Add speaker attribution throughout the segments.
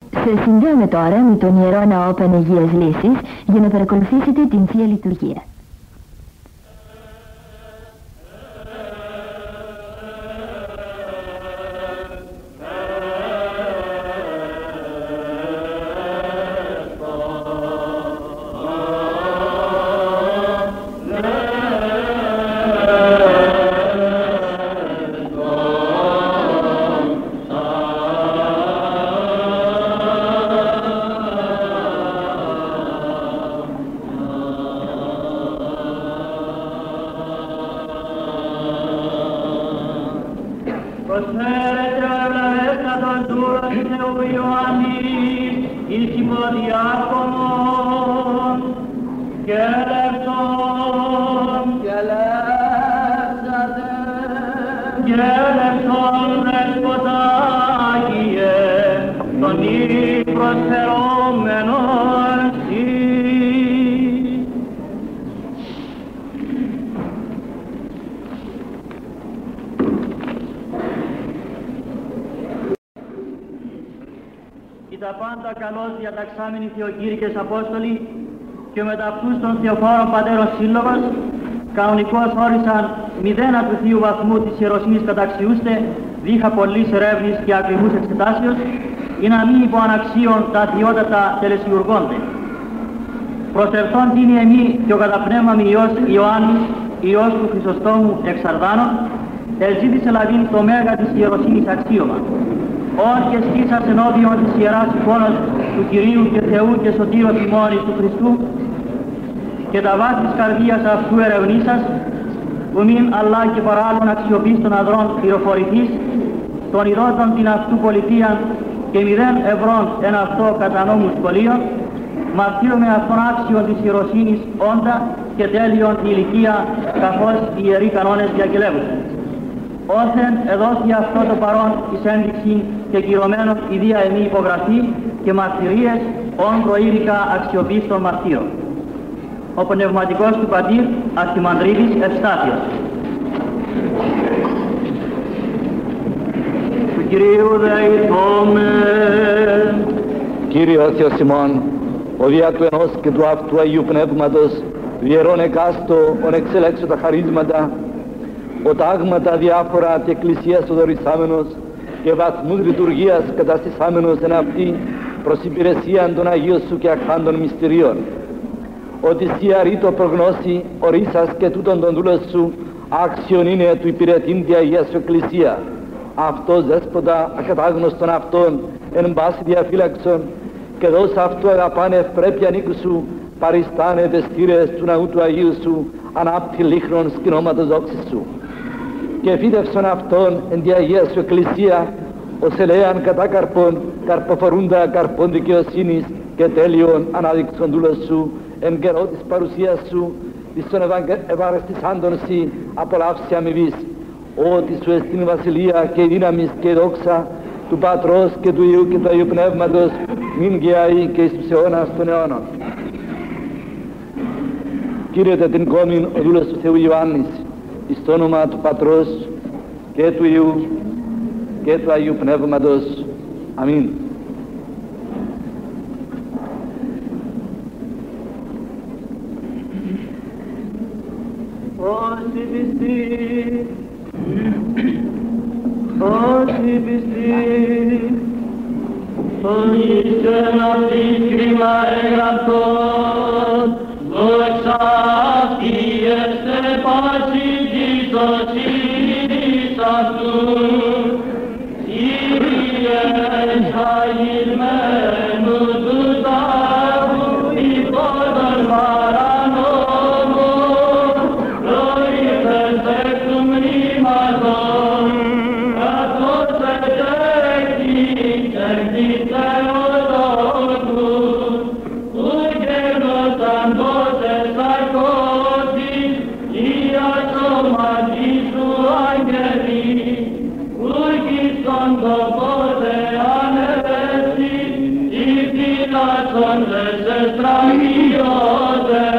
Speaker 1: Σε συνδέομαι τώρα με τον Ιερό Ναό Παναγίας Λύσης για να παρακολουθήσετε την Θεία Λειτουργία.
Speaker 2: Τα πάντα καλώς διαταξάμενοι Θεοκήρυκες Απόστολοι και μετά αυτούς των Θεοφόρων Πατέρων Σύλλογος κανονικώς όρισαν μηδένα του θείου βαθμού της ιεροσύνης καταξιούστε δίχα πολλής ερεύνης και ακριβούς εξετάσεως ή να μην υποαναξίων τα αθιότατα τελεσιουργώνται. Προσερθών τίνει εμή και ο καταπνεύμαμι Υιός Ιωάννης, Υιός του Χρυσοστόμου εξαρδάνων, ελζήτησε λαβήν το μέγα της ιεροσύνης αξίωμα. Όν και σκίσας ενώπιον της Ιεράς εικόνας του Κυρίου και Θεού και Σωτήρου ημώνης του Χριστού και τα βάθη της καρδίας αυτού ερευνήσας, που μην αλλά και παράλληλον αξιοποιείς των αδρών πληροφορηθείς, των ειδότων την αυτού πολιτείαν και 0 ευρών εν αυτό κατά νόμου σχολείων, μαρτύρομαι αυτόν άξιον της ιεροσύνης όντα και τέλειον η ηλικία καθώς οι ιεροί κανόνες διακυλεύουν. Όθεν εδόθη αυτό το παρόν εις ένδειξη και κυρωμένον η δια εμή υπογραφή και μαρτυρίες όν προείρικα αξιοποιείς των μαρτύρων. Ο πνευματικός του πατήρ Αρχιμανδρίτης Ευστάθιος. Του Κυρίου δεηθώμε.
Speaker 3: Κύριε ο Θεός ημών, ο δια του ενός και του αυτού Αγίου Πνεύματος, διαιρών εκάστο, ον εξελέξω τα χαρίσματα, ο τάγματα διάφορα τη Εκκλησίας οδορισάμενος και βαθμούς λειτουργίας καταστησάμενος εν αυτή προς υπηρεσίαν των Αγίων Σου και αχάντων μυστηρίων. Ότι Σύ αρήτω προγνώσει ορίσας και τούτον των δούλων Σου άξιον είναι του υπηρετήν τη Αγία Σου Εκκλησία. Αυτός δέσποτα ακατάγνωστον αυτόν εν πάση διαφύλαξον και δώσα αυτού αγαπάνε ευπρέπεια νίκου Σου παριστάνε τες θύρες του ναού του Αγίου Σου ανάπτυ λίχνων σκηνώματος δόξης Σου. Και φύτευσον αυτόν εν τη Αγία Σου Εκκλησία ως ελέαν κατά καρπών, καρποφορούντα καρπών δικαιοσύνης και τέλειων ανάδειξον δούλος Σου εν καιρό της παρουσίας Σου εις των ευαρεστησάντων Σοι απολαύσει αμοιβής, ότι Σου εστίν βασιλεία και η δύναμις και η δόξα του Πατρός και του Υιού και του Αγίου Πνεύματος μην και αεί και εις τους αιώνας των αιώνων. Κύριε την κόμην ο δούλος του Θεού Ιωάννης, εις το όνομα του Πατρός και του Υιού και του Αγίου Πνεύματος. Αμήν.
Speaker 2: Όσοι πιστοί, όσοι πιστοί, όσοι αυτή κρίμα εγγραφών, δόξα αυτή εστε πάση της δοσής αυτού, Κύριε χαγισμένου του τάφου υπό των παρανόμων, προήθες εκ του μνήματος, καθώς ετέχει εκ της Θεοτόκου, που γένονταν τόσες σαρκώσεις, οι ασώματι σου αγγελοί, ουρκιστον το πότε ανέστη, οι φυλάσσοντες εστραγγιώνται,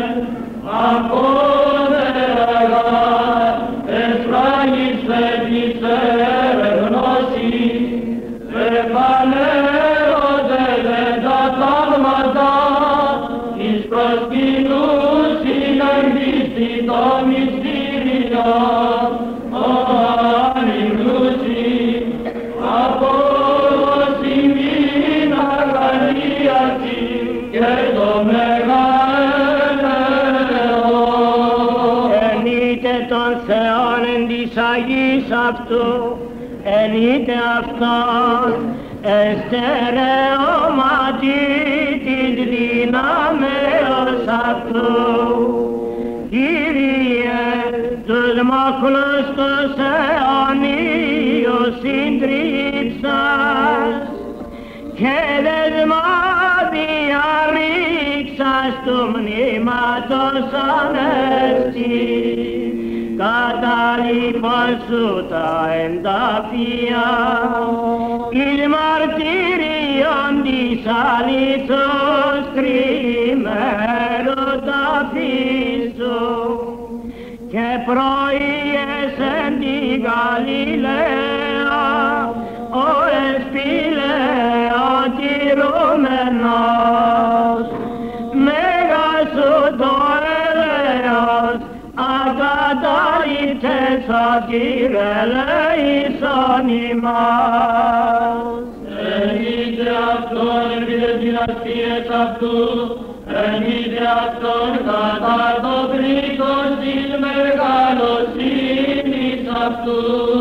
Speaker 2: απόδεργα εσφράγισθε της ερευνώσης, εφανέρονται
Speaker 4: εις αυτού, ενείται αυτόν, εστερεώματι της δυνάμεως αυτού. Κύριε, τους μοχλούς τους αιωνίους συντρίψας και δεσμάδια ρίξας του μνήματος ανέστη, καταλήπων σου τα ενταφία εις μαρτύριον της αλήθους τριμέρου ταφήσου και πρωίες εν τη Γαλιλαία ο εσπηλαίων τηρούμενος μέγας σου το έλεος ακατάληψες σωτήρε ελέησον ημάς.
Speaker 5: Ενείτε αυτόν επί τες δυναστείες αυτού, ενείτε αυτόν κατά το κρίκος της μεγαλοσύνης αυτού.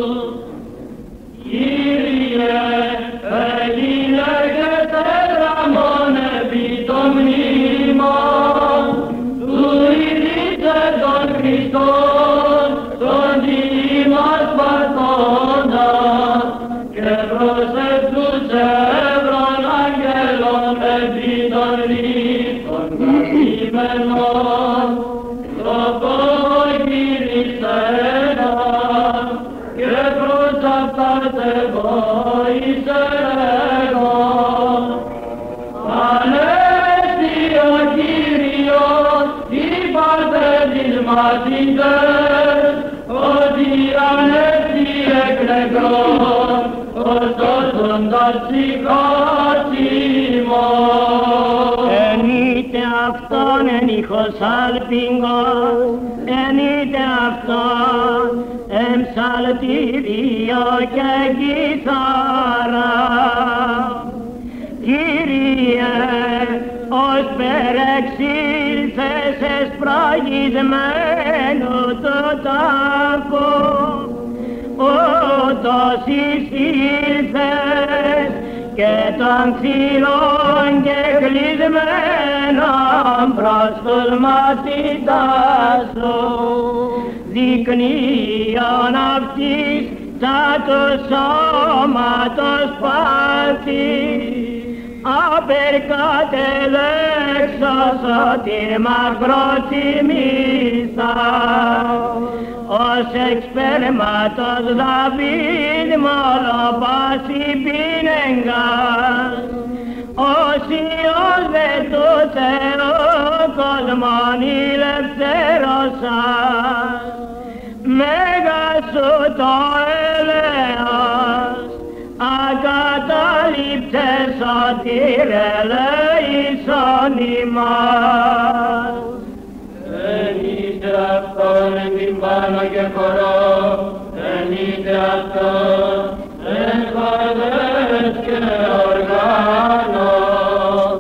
Speaker 5: Κύριε, έγινε και τετραμόν επί το μνήμον του ιδρύσε τον Χριστόν, τον ημάς πατώντας και προσεύτους εύρων αγγέλων επί των λύθων καθημένων, το κοκκυρισέναν και προς αυτάς εγώ εισέρεγον. Ανέστη ο Κύριος, είπατε τις μαθητές, ότι ανέστη εκ νεκρών, ως σώσοντας ψυχάς ημών.
Speaker 4: Ενείτε αυτόν εν ήχος αλπingos, ενείτε αυτόν εν ψαλτήριο και κιθάρα. Κύριε, ως περεξήλθες εσπραγισμένου του τάφου, ούτως εισήλθες και των ξύλων και κλεισμένων προς τους μαθητάς σου, δεικνύον αυτής σαν του σώματος πάθης, απερκατελέξος σωτήρ μας προθυμίσα, ως εξπέρματος Δαβίδ μολοπάση πίνεγκας, ως Υιός δε του Θεού κοσμόν ηλευθέρωσας, μέγας σου το έλεος, ακατάληψες σωτήρ ελέησον ημάς.
Speaker 5: Ενείτε αυτόν εν τυμπάνω και χορό, ενείτε αυτόν εν καρδές και οργάνος,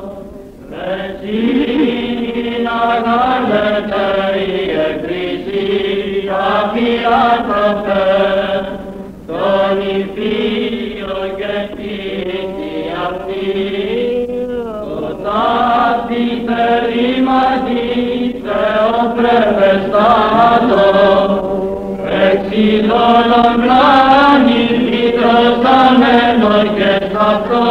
Speaker 5: μεσήν αγάλετε η εκκλησία φιλάνθρωπε, τον υφείο και πίστη αυτή, το ταύτη θερήματι Θεοπρεπεστάτο, εξειδώνων πλάνης λυτρωσαμένο και σταυτό,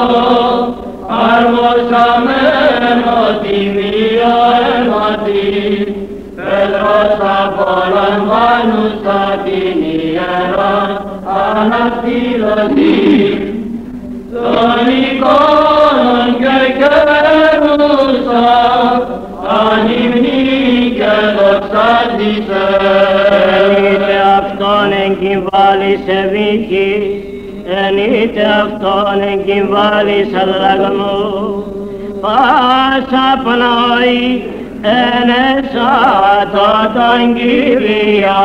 Speaker 5: αρμοσαμένο τιμίο αίματι, Πέτρος απολαμβάνουσα την ιεράν αναστήλωση των εικόνων και καιρούσα, ανυμνή και δοξάζησε.
Speaker 4: Ενείτε αυτόν εγκυμβάλης ευήκης, ενείτε αυτόν εγκυμβάλης αδραγμού, πάσα πνοή ενεσάτω τον Κυρίο.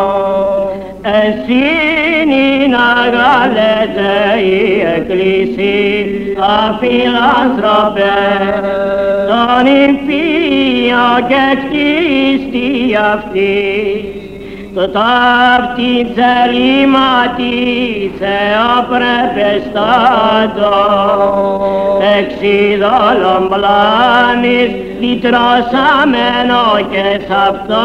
Speaker 4: Εσύνην αγάλετε η Εκκλησία φιλάνθρωπε, τον υφείο και κτίστη αυτής, ταύτη θελήματι θεοπρεπεστάτο εξειδόλων πλάνης λυτρώσαμενο και σ' αυτό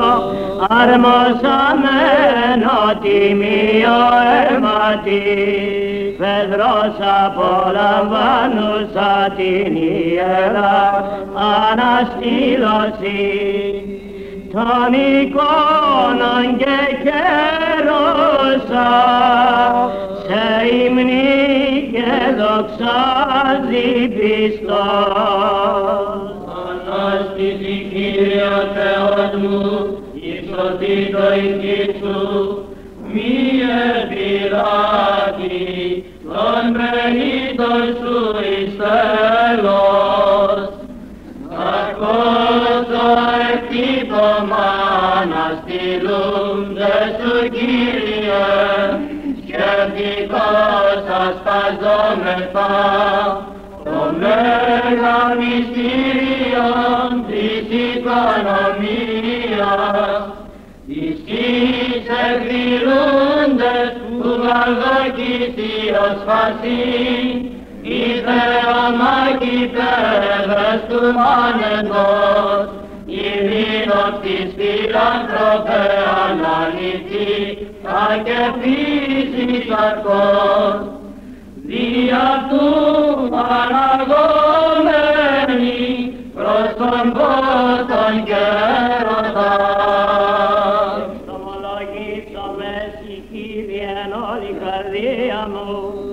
Speaker 4: αρμοσαμένο τιμίο αίματι Πέτρος απολαμβάνουσα την Ιερά Αναστήλωση των εικόνων και κέρωσα σε ύμνη και δοξάζει πιστός.
Speaker 5: Ανάστηση Κύριε Θεός μου, υψωθεί το οίκη σου, μη επειράτη των πενήτων σου εις τέλος. Κακώς το εκτύπωμα να στείλουνται σου Κύριε, σκεφτικός ασπαζόμεθα το μέγα μυστήριον της οικονομίας, τις γης εκδηλούντες που γαλδοκίσιος φασί, οι θεομάκοι πέδες του μάνεντος, η μήνος της φιλανθρωπέ αναλυθεί, θα και φύσης αρκός. Δι' αυτού αναγόμενοι προς τον πόθον κέρωτα.
Speaker 4: Εξομολογήσομαι σοι Κύριε εν όλη καρδία μου,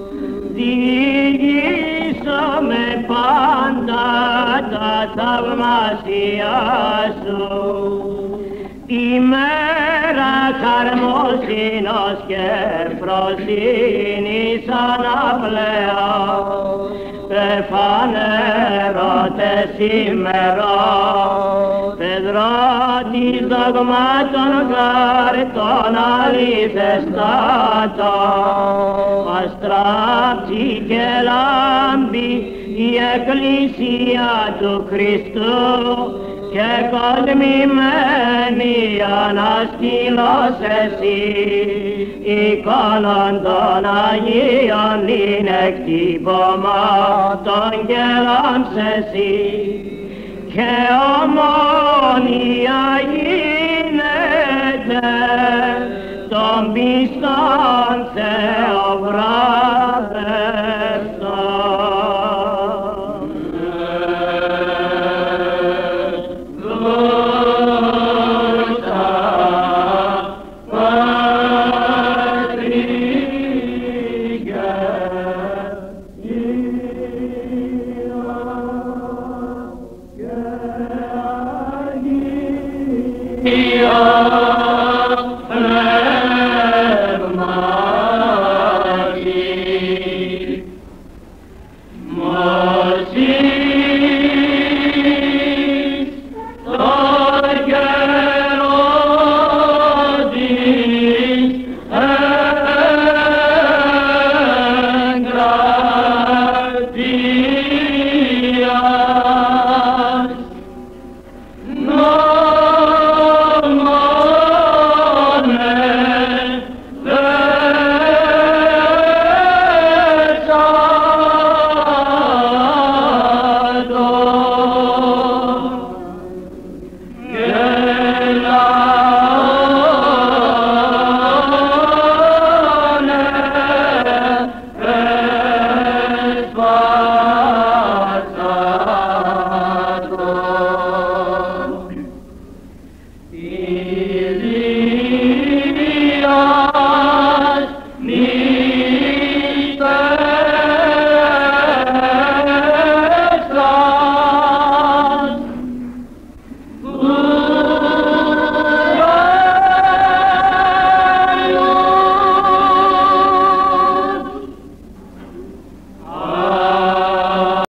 Speaker 4: διηγήσομαι πάντα τα θαυμάσια σου. Τη μέρα χαρμοσύνος και φροσύνης αναπλέα, φανερώτε σήμερα, πεδρότης δογμάτων καρτών αληθεστάτα, αστράψει και λάμπει η Εκκλησία του Χριστού, και κοσμημένη αναστήλος εσύ, εικόνων των Αγίων είναι εκτύπωμα των γελών εσύ, και ομόνια γίνεται των πιστών θεοβράδευτων.
Speaker 5: Hallelujah.